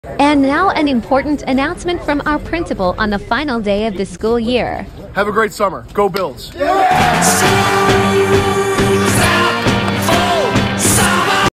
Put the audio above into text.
And now an important announcement from our principal on the final day of the school year. Have a great summer. Go Bills. Yeah.